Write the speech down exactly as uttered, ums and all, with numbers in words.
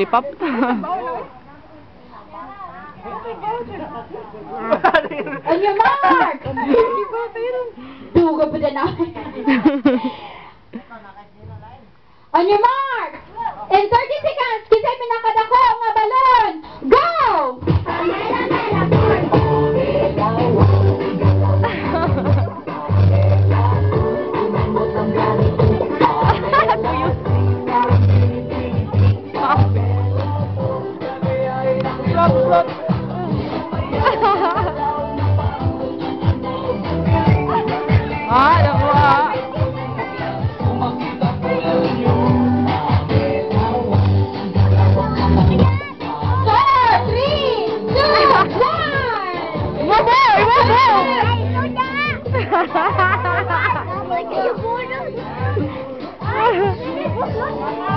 lollipop. On your mark! Dugo pa din ako. On your mark! In thirty seconds, kisay pinakadako nga balon! Go! Ah, nakuha. Four, three, two, one! One more! One more!